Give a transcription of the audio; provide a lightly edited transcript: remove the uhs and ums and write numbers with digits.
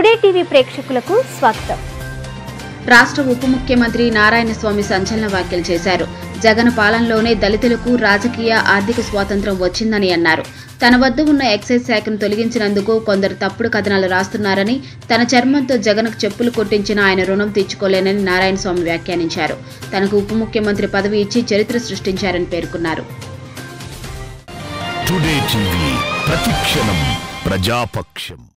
Today TV ప్రేక్షకులకు స్వాగతం. రాష్ట్ర ఉప ముఖ్యమంత్రి నారాయణస్వామి సంచలన వ్యాఖ్యలు చేశారు. జగన్ పాలనలోనే దళితులకు రాజకీయ, ఆర్థిక స్వాతంత్ర్యం వచ్చిందని అన్నారు. తన వద్ద ఉన్న ఎక్సైజ్ శాఖను తొలగించినందుకు కొందరు తప్పుడు కథనాలు రాస్తున్నారని, తన చర్మంతో జగన్కు చెప్పులు కొట్టించిన ఆయన రుణం తీర్చుకోలేనని నారాయణస్వామి వ్యాఖ్యానించారు. తనకు ఉప ముఖ్యమంత్రి పదవి ఇచ్చి చరిత్ర సృష్టించారని పేర్కొన్నారు. టుడే టీవీ ప్రతిక్షణం ప్రజాపక్షం.